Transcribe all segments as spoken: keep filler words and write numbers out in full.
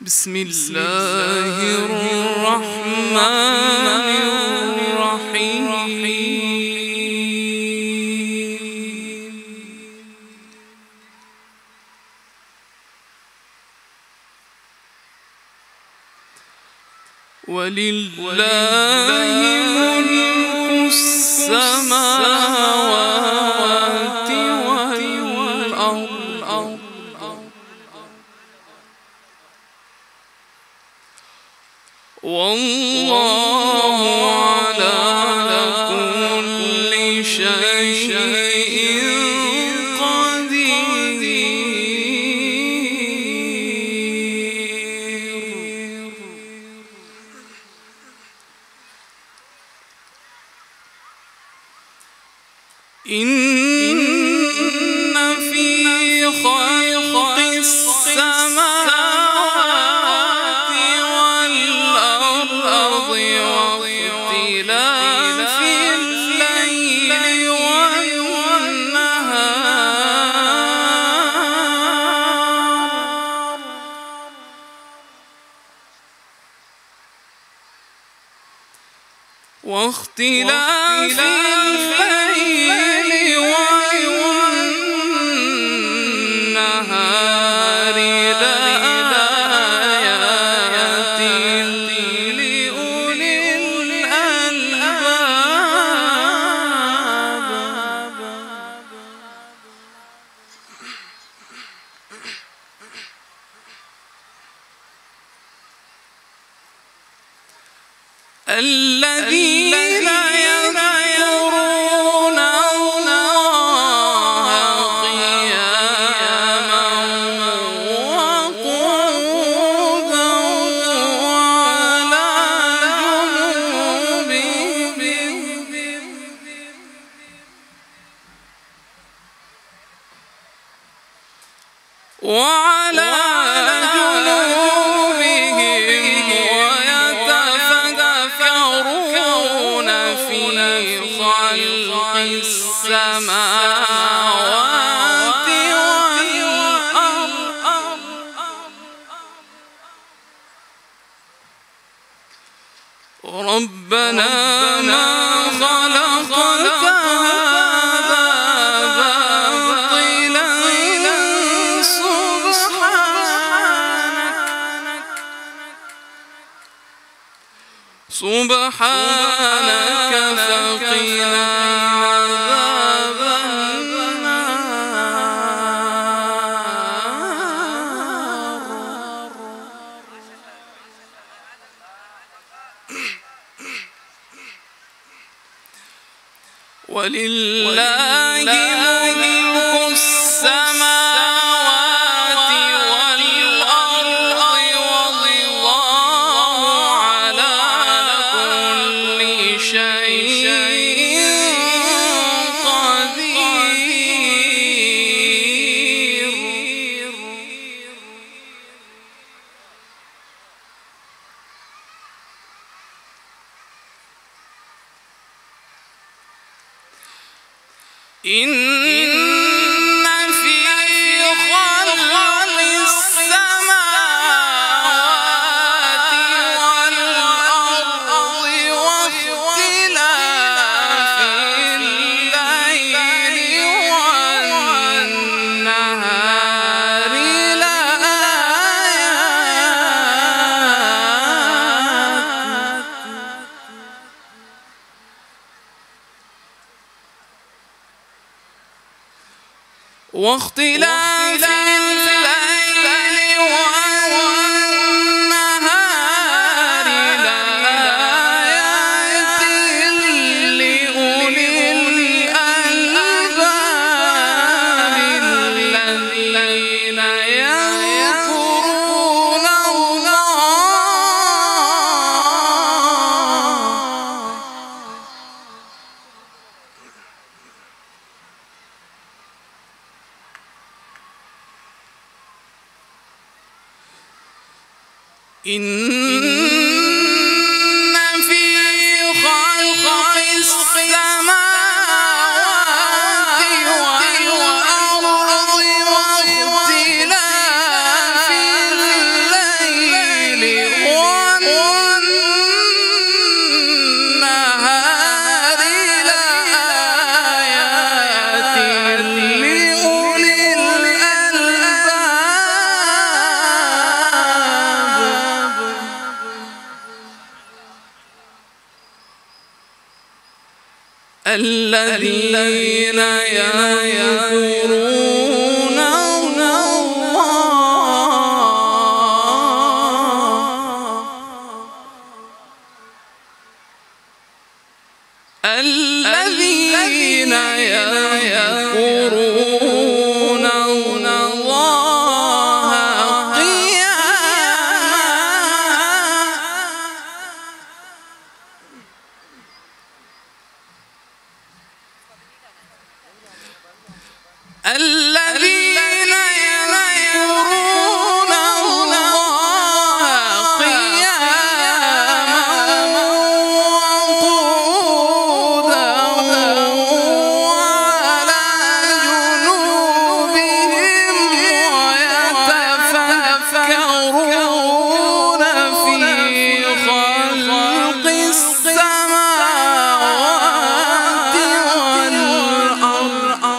بسم الله الرحمن الرحيم ولله ملك السماوات والأرض والله على كل شيء قدير. إن في خلق السماوات والأرض واختلاف الليل والنهار واختلاف الليل والنهار لآيات لأولي الألباب. الذين يذكرون الله قياما وقعودا وعلى جنوبهم وعلى السماوات والأرض ربنا ما خلقت هذا باطلا سبحانك سبحانك فقنا عذاب النار. ولله ملك السماوات والأرض والله على كل شيء قدير. إن في خلق السماوات والأرض واختلاف الليل والنهار لآيات واختلاف الليل والنهار لآيات لأولي الألباب الذين يذكرون الله إن في خلق السماوات والأرض واختلاف الليل الذين يذكرون الله الذين يذكرون الله الذين يذكرون الله قياما وقعودا وعلى جنوبهم ويتفكرون في خلق السماوات والأرض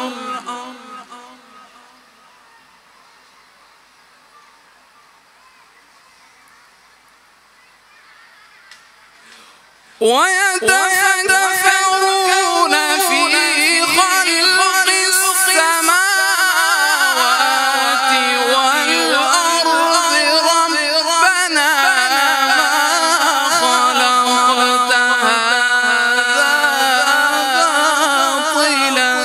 ويتفكرون في خلق السماوات والأرض ربنا ما خلقت هذا باطلا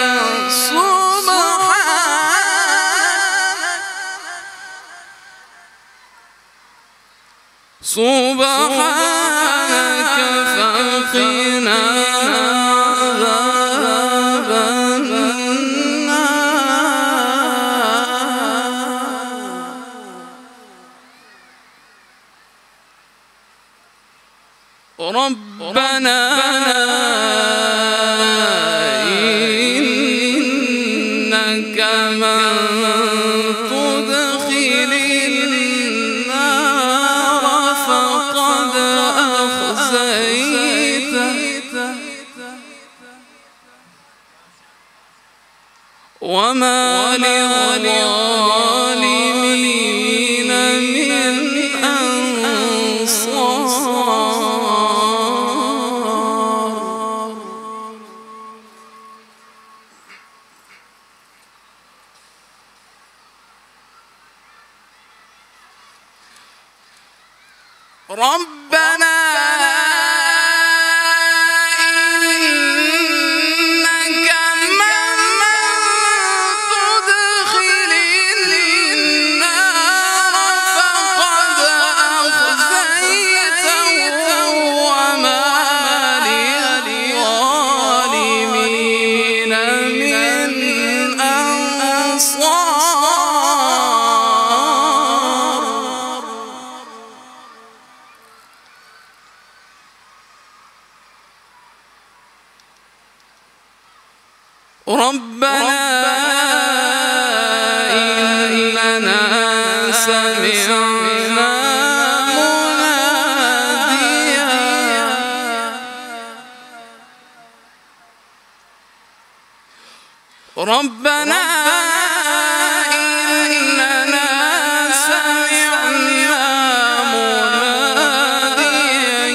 سبحانك فقنا عذاب النار ربنا إنك من تدخل النار فقد أخزيته وما للظالمين من أنصار ربنا إنك من تدخل النار فقد أخزيته وما للظالمين من أنصار ربنا إننا سمعنا مناديا ربنا إننا سمعنا مناديا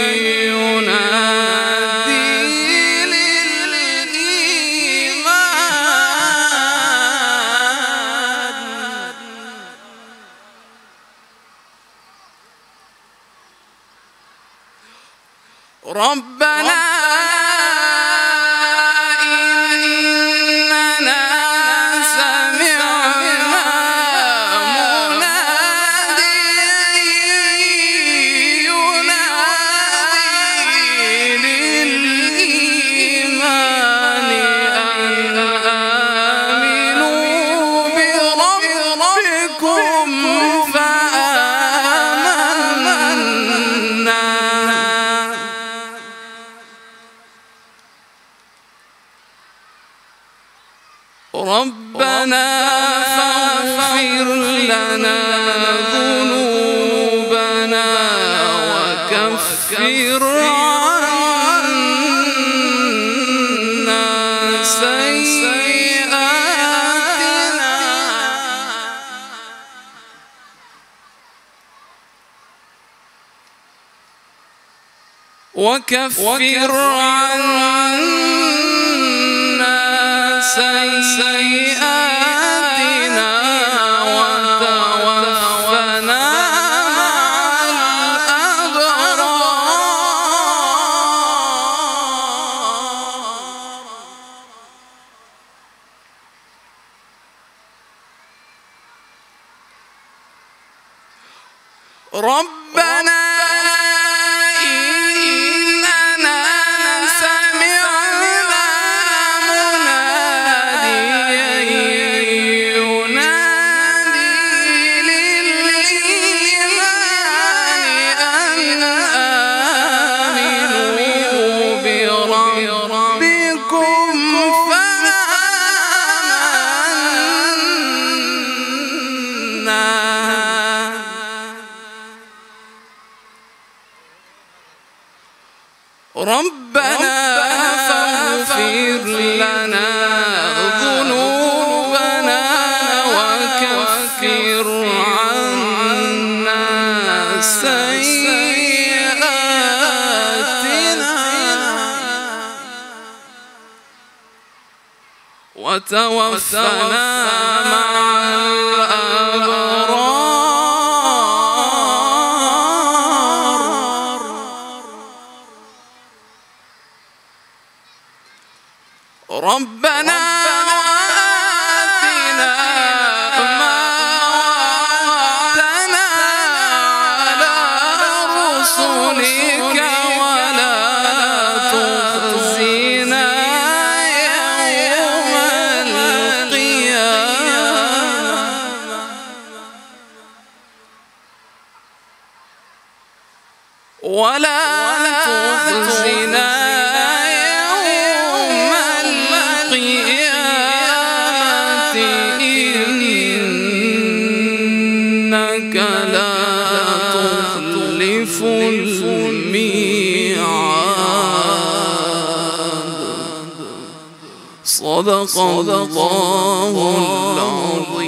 ينادي ربنا إننا سمعنا مناديا ينادي للإيمان أن آمنوا بربكم فآمنا ربنا فاغفر لنا ذنوبنا وكفر عنا سيئاتنا وكفر عنا ربنا إننا سمعنا مناديا ينادي للإيمان أن آمنوا بربكم فآمنا. ربنا فاغفر لنا ذنوبنا وكفر عنا سيئاتنا وتوفنا مع الأبرار. ربنا وآتنا ما وعدتنا على رسلك ولا تخزنا يوم القيامة ولا تخزنا إنك لا تخلف الميعاد. صدق الله العظيم.